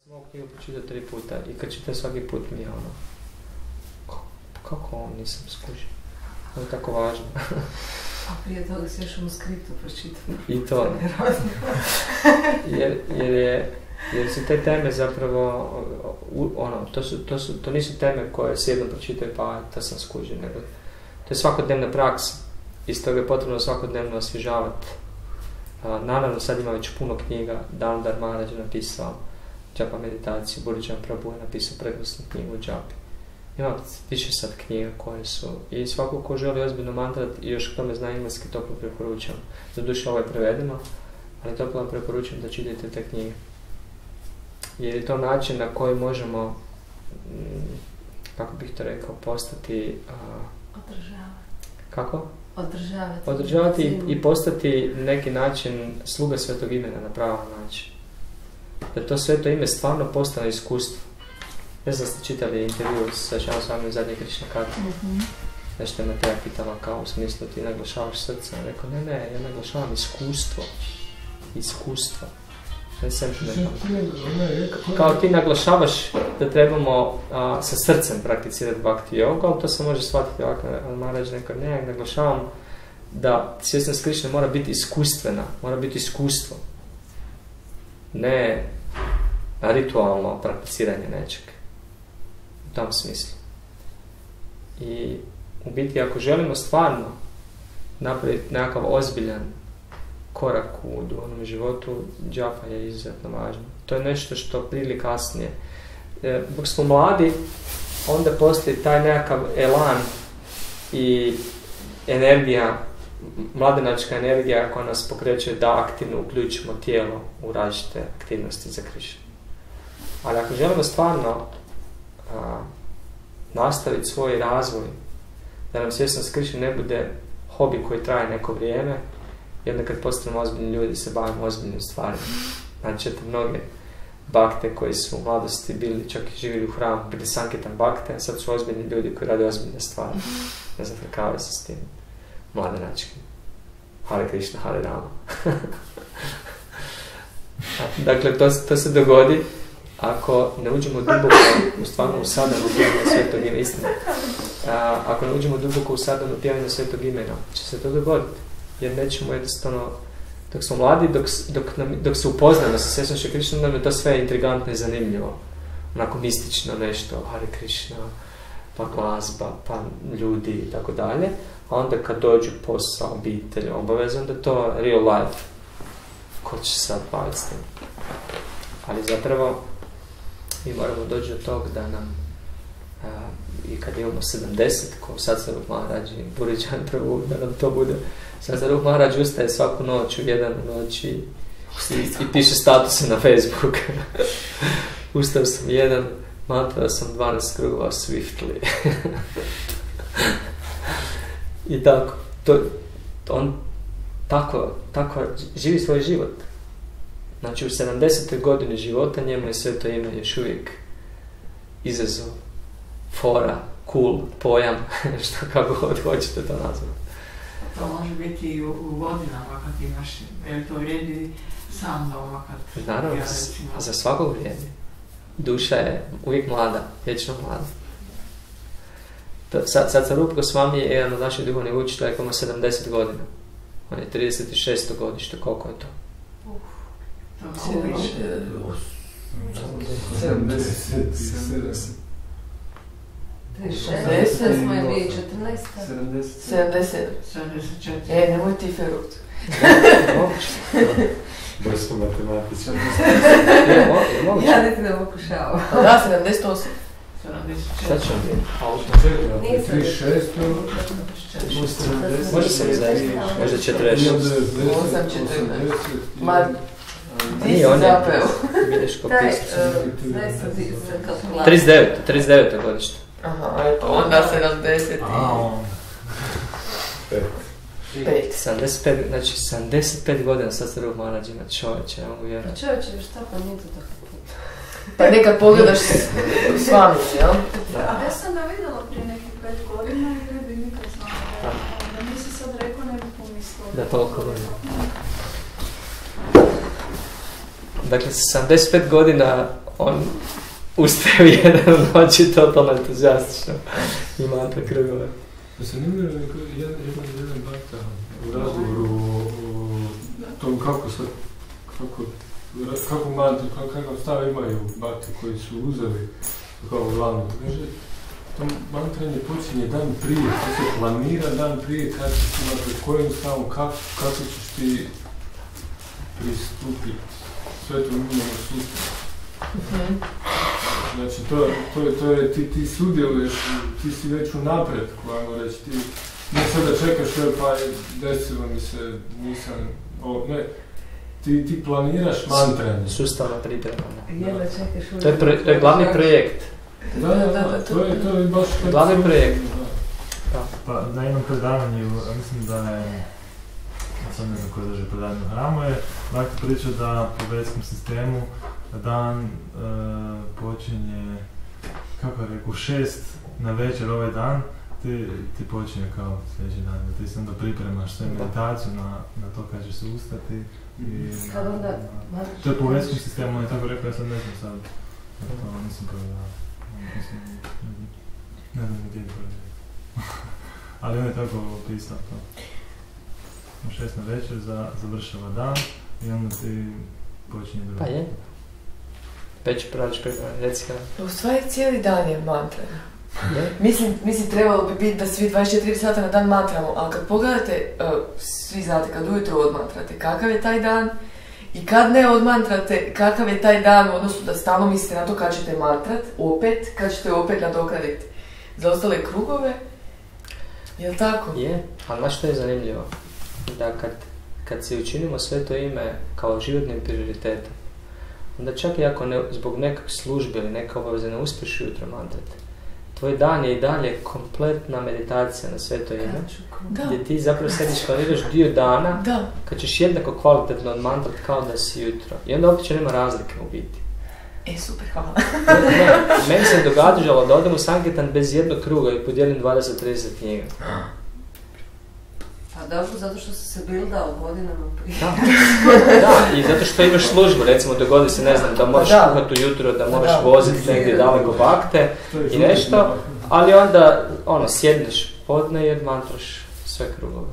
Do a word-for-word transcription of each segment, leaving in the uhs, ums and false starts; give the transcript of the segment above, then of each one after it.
Mogu knjigu počitati tri puta i kad čitam svaki put mi je ono, kako on nisam skužio, to je tako važno. A prije toga si još u skriptu pročitam. I to. jer, jer, je, jer su te teme zapravo, ono, to, su, to, su, to nisu teme koje se jednom pročitaju pa to sam skužio, nego to je svakodnevna praksa. Iz toga je potrebno svakodnevno osvježavati. Naravno, sad ima već puno knjiga, Damodar Maharaj je napisao Džapa meditaciju, Buridžan Prabhu je napisao prekrasnu knjigu o džapi. Ima više sad knjiga koje su, i svako ko želi ozbiljno mantrat i još k tome zna engleski, toplo preporučam. Doduše ovo je prevedeno, ali toplo vam preporučam da čitate te knjige. Jer je to način na koji možemo, kako bih to rekao, postati... Održavati. Kako? Održavati. Održavati i, i postati neki način sluga svetog imena na pravan način. Da to sveto ime stvarno postane iskustvo. Ne znam ste čitali intervju sa Šanom Svamijem zadnje Krišna Kata. Mm-hmm. Nešto je Mateja pitala kao u smislu ti naglašavaš srce. On rekao ne, ne, ja naglašavam iskustvo. Iskustvo. Ne sentimentalno. Kao ti naglašavaš da trebamo a, sa srcem prakticirati bhakti yoga, ali to se može shvatiti ovako. Maharaj rekao ne, ja naglašavam da svjesnost Krišne mora biti iskustvena, mora biti iskustvo. Ne ritualno prakticiranje nečeg. U tom smislu. I u biti ako želimo stvarno napraviti nekakav ozbiljan korak u duhovnom životu, džapa je izuzetno važno. To je nešto što prije ili kasnije. E, dok smo mladi, onda postoji taj nekakav elan i energija, mladenačka energija koja nas pokreće da aktivno uključimo tijelo u različite aktivnosti za Krišnu. Ali ako želimo stvarno a, nastaviti svoj razvoj, da nam svjesnost Krišne ne bude hobi koji traje neko vrijeme, i onda kad postanemo ozbiljni ljudi se bavimo ozbiljnim stvarima. Znači, mnoge bakte koji su u mladosti bili, čak i živjeli u hramu, bili sanketan bakte, a sad su ozbiljni ljudi koji rade ozbiljne stvari. Ne zafrkavaju se s tim mladenačkim. Hare Krishna, Hare Rama. Dakle, to, to se dogodi ako ne uđemo duboko u stvarno u sadanu pjevanja svetog imena, istina. A, ako ne uđemo duboko u sadanu pjevanja svetog imena, će se to dogoditi. Jer nećemo jednostavno, dok smo mladi, dok, dok, nam, dok se upoznamo sa svjesnom Šri Krišnom, nam je to sve intrigantno i zanimljivo. Onako mistično nešto, Hare Krishna, pa glazba, pa ljudi i tako dalje. A onda kad dođu posao, obitelj, obaveze, onda to real life. Ko će sad baviti s tim? Ali zapravo mi moramo doći do toga da nam a, i kad imamo sedamdeset, ko sad se Rup Maharaj i Buridžan Prabhu, da nam to bude. Sad se Rup Maharaj ustaje svaku noć u jedan noći i, i piše statuse na Facebook. Ustao sam jedan, mantrao sam dvanaest krugova swiftly. I tako, to, on tako, tako živi svoj život. Znači u sedamdesetoj godini života njemu je sve to ime još uvijek izazov, fora, cool, pojam, što kako god hoćete to nazvati. To može biti i u, u godinama kad imaš, jer to vrijedi sam doma kad... Naravno, ja, za svakog vrijedi. Duša je uvijek mlada, vječno mlada. To, sad, sad sa Rupa Gosvami je jedan od naših duhovnih učitelja koji ima sedamdeset godina. On je trideset šesto godište, koliko je to? Uf, to je više. sedamdeset sedam. šesnaest smo je dvije tisuće četrnaeste. sedamdeset. sedamdeset četiri. E, nemoj ti Ferut. Brzo matematičan. Ja ne ti da pokušavam. Da, sedamdeset osam. sedamdeset četiri. Sad ću vam biti. trideset šest. Može se mi zajedno, možda četrdeset šest. osam četrnaest. Ma, ti si on je zapeo. Bilješko Taj, pisao. daj sam ti sa kalkulacijom. trideset devet, trideset devet godište. Aha, eto, onda sedamdeset. Pet. sedamdeset pet, znači sedamdeset pet godina sad se Rup Maharaj ima, čovječe, ne mogu vjerati. Čovječe, šta pa nije to tako puno. Pa nekad pogledaš s vami, jel? Ja sam ga vidjela prije nekih pet godina i ne bi nikad znala. Da nisi sad rekao, ne bi pomislila. Da toliko godina. Dakle, sedamdeset pet godina on ustaje u jedan noći totalno entuzijastično i mantra krugove. Zanimljivo je jedan, jedan, jedan bakta u razgovoru o, o tom kako sad, kako, kako mantru, kako, kakav stav imaju bakti koji su uzeli kao glavno. Kaže, to mantranje počinje dan prije, to se planira dan prije kad ćeš imati kojim stavom, kako, kako ćeš ti pristupiti svetom imenom sustavu. Mm-hmm. Znači, to, to, je, to je, ti, ti sudjeluješ, ti si već u napretku, ajmo reći, ti ne sada čekaš, pa desilo mi se, nisam, o, ne, ti, ti planiraš mantranje. Sustavna priprema. Jedva čekaš uvijek. To je, pre, to je glavni projekt. Da, da, da, to je, to je baš... Glavni projekt. Da. Pa na jednom predavanju, mislim da je, ja sad ne znam ko je drži predavanje u hramu, je Bhakti priča da po vedskom sistemu dan e, počinje, kako je rekao, u šest na večer ovaj dan, ti, ti počinje kao sljedeći dan, da ti se onda pripremaš sve meditaciju na, na to kad ćeš se ustati. I Kad onda... na, to je po vedskom sistemu, on je tako rekao, ja sad ne znam sad, to nisam provjerao. Mislim, ne znam gdje je provjerao. Ali on je tako opisao to. U šest na večer za, završava dan i onda ti počinje drugi. Pa je. Već praviš priprema, reci kada. U stvari cijeli dan je mantra. Mislim, mislim, trebalo bi biti da svi dvadeset četiri sata na dan mantramo, ali kad pogledate, uh, svi znate, kad ujutro odmantrate, kakav je taj dan i kad ne odmantrate, kakav je taj dan, odnosno da stalno mislite na to kad ćete mantrat, opet, kad ćete opet nadoknaditi za ostale krugove, je li tako? Je, ali znaš što je zanimljivo? Da kad, kad se učinimo sve to ime kao životnim prioritetom, onda čak i ako ne, zbog nekak službe ili neka obaveze ne uspješ jutro mantrati, tvoj dan je i dalje kompletna meditacija na sve to ime, Da. gdje ti zapravo sediš planiraš dio dana Da. kad ćeš jednako kvalitetno odmantrati kao da si jutro. I onda uopće nema razlike u biti. E, super, hvala. Ne, meni se događalo da odem u Sankirtan bez jednog kruga i podijelim dvadeset do trideset knjiga. Pa dobro, zato što si se bildao godinama prije. Da. Da, i zato što imaš službu, recimo dogodi se, ne znam, da moraš Da. kuhati ujutro, da moraš Da. voziti negdje daleko bakte i nešto, ali onda, ono, sjedneš podne i odmantraš sve krugove.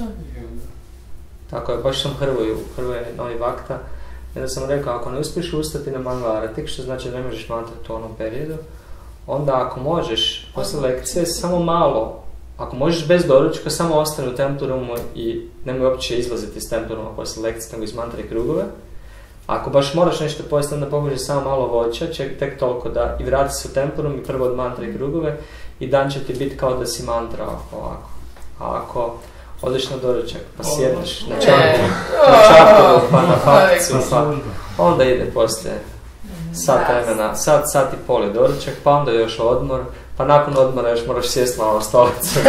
Tako je, baš sam Hrvoju, Hrvoje novi vakta, i onda sam rekao, ako ne uspiješ ustati na Mangalatik, što znači da ne možeš mantrati u onom periodu, onda ako možeš, posle lekcije, samo malo, ako možeš bez doručka, samo ostane u Temple Roomu i nemoj uopće izlaziti iz Temple Rooma posle lekcije, nego izmantraj krugove. Ako baš moraš nešto pojesti, onda pokušaj samo malo voća, ček, tek toliko da i vrati se u Temple Room i prvo odmantraj krugove i dan će ti biti kao da si mantrao ovako. A ako odeš na doručak, pa sjedneš na čaku, na čaku, pa na fakcu, pa onda ide poslije sat vremena, sat, sat i pol je doručak, pa onda još odmor, pa nakon odmora još moraš sjesti na ovu stolicu.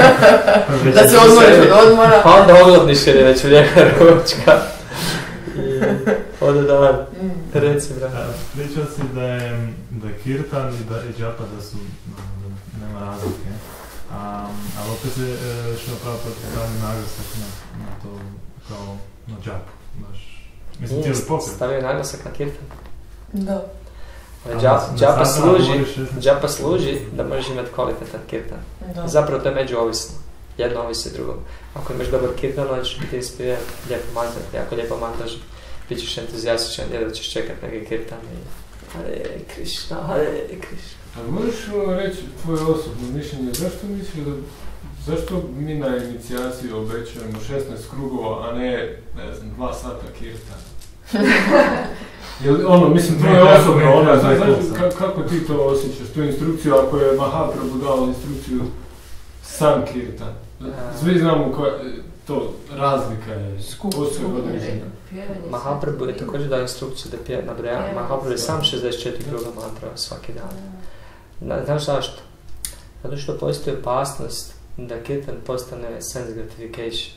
Da se odmoriš od odmora. Pa onda ogladniš jer je već vrijeme ručka. I ode dan. Reci, brate. Pričao si da je, da je kirtan i da je džapa da su, da nema razlike. Um, ali opet se e, što pravo pravi naglasak na, na to kao na džapu. Baš, mislim, cijeli pokret. Stavio naglasak na kirtan. Da. Džapa služi, džapa služi da možeš imati kvalitetan kirtan. Da. Zapravo to je međuovisno. Jedno ovisi drugom. Ako imaš dobar kirtan, onda ćeš biti inspiriran lijepo mantrati. Ako lijepo mantraš, bit ćeš entuzijastičan, jedno ćeš čekat neki kirtan i Hare Krishna, Hare Krishna. A možeš reći tvoje osobno mišljenje, zašto misliš da, zašto mi na inicijaciji obećujemo šesnaest krugova, a ne, ne znam, dva sata kirtana? Jel, ono, mislim, tvoje osobno, ono, znaš, kako, kako ti to osjećaš, tu instrukciju, ako je Mahaprabhu dao instrukciju Sankirtan? Svi znamo koja, to razlika je, postoje određena. Mahaprabhu je također dao instrukciju da pije na broja. Mahaprabhu je sam šezdeset četiri kruga mantrao svaki dan. Znaš zašto? Zato što postoji opasnost da kirtan postane sense gratification.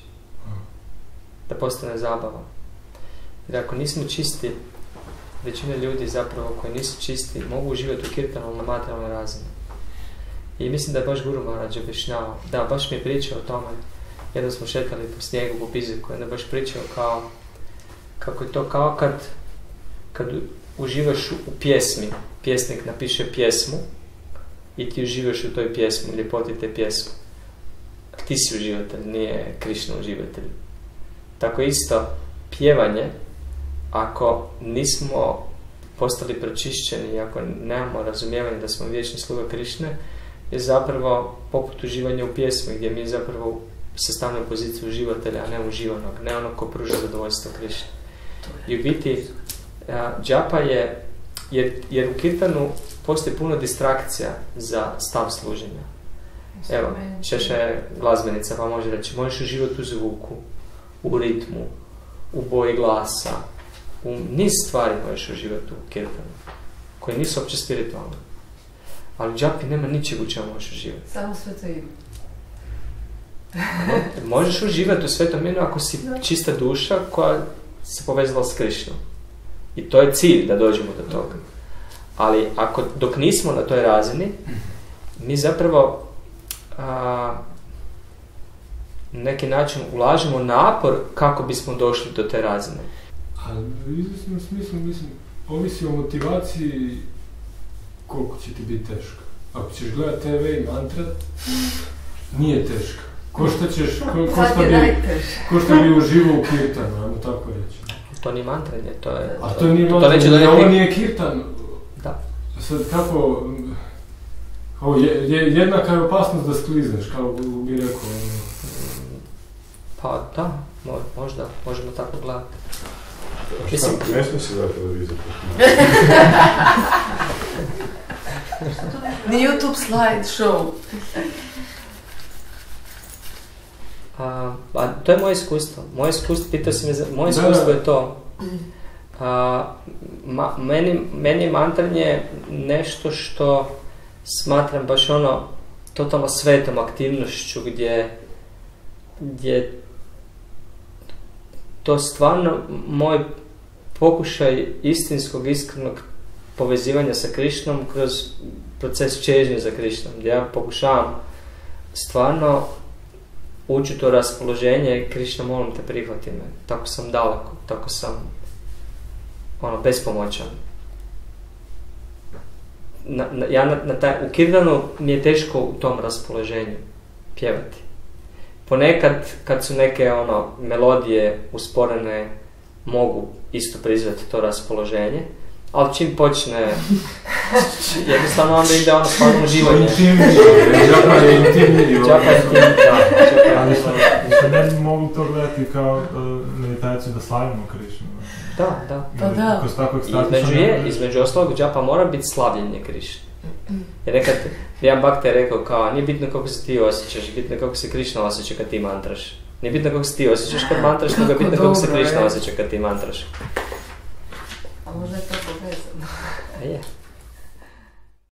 Da postane zabava. Jer ako nismo čisti, većina ljudi zapravo koji nisu čisti mogu uživati u kirtanu na materijalnoj razini. I mislim da je baš Guru Maharaj objašnjavao. Da, baš mi je pričao o tome. Jednom smo šetali po snijegu, po Piziku, onda je baš pričao kao kako je to kao kad, kad uživaš u pjesmi. Pjesnik napiše pjesmu i ti uživaš u toj pjesmi, ljepoti te pjesme. Ti si uživatelj, nije Krišna uživatelj. Tako isto, pjevanje, ako nismo postali pročišćeni, ako nemamo razumijevanje da smo vječni sluga Krišne, je zapravo poput uživanja u pjesmi, gdje mi zapravo se stavljamo u poziciju uživatelja, a ne uživanog, ne ono ko pruža zadovoljstvo Krišne. I u biti, džapa je, jer, jer u kirtanu postoji puno distrakcija za stav služenja. Evo, Češa je glazbenica, pa može reći, možeš uživati u zvuku, u ritmu, u boji glasa, u niz stvari možeš uživati u kirtanu, koje nisu opće spiritualne. Ali u džapi nema ničeg u čemu možeš uživati. Samo sveto ime. Možeš uživati u svetom imenu ako si čista duša koja se povezala s Krišnom. I to je cilj da dođemo do toga. Ali ako, dok nismo na toj razini, mi zapravo a, na neki način ulažemo napor kako bismo došli do te razine. Ali u izvjesnom smislu, mislim, ovisi o motivaciji koliko će ti biti teško. Ako ćeš gledati te ve i mantrat, nije teško. Ko šta ćeš, ko, ko šta bi, ko šta bi uživao u kirtanu, ajmo tako reći. To nije mantranje, to je... A to nije to, mantranje, to neće da ovo nije kirtan. Da. Sad kako... Ovo, je, je, jednaka je opasnost da sklizneš, kao bi rekao. Pa da, možda, možemo tako gledati. Mislim, ne smije se da televizor. Ni YouTube slide show. A, a to je moje iskustvo. Moje iskustvo, pitao si me za, moje iskustvo je to. A, ma, meni, meni je mantranje nešto što smatram baš ono totalno svetom aktivnošću gdje, gdje to stvarno moj pokušaj istinskog, iskrenog povezivanja sa Krišnom kroz proces čežnje za Krišnom, gdje ja pokušavam stvarno ući u to raspoloženje, Krišna, molim te, prihvati me. Tako sam daleko, tako sam ono, bespomoćan. Na, na, ja na, na taj, u kirtanu mi je teško u tom raspoloženju pjevati. Ponekad, kad su neke ono, melodije usporene, mogu isto prizvati to raspoloženje, ali čim počne, jednostavno onda ide ono stvarno uživanje. Džapa je intimniji. Džapa je intimniji, da. Ali što ne mogu to gledati kao uh, meditaciju da slavimo Krišnu. Da, da. Pa da. Između, je, između ostalog džapa mora biti slavljenje Krišne. Jer nekad, jedan bakta je rekao kao, nije bitno kako se ti osjećaš, bitno kako se Krišna osjeća kad ti mantraš. Nije bitno kako se ti osjećaš kad mantraš, nego je bitno kako se Krišna osjeća kad ti mantraš. A možda je to povezano. A je.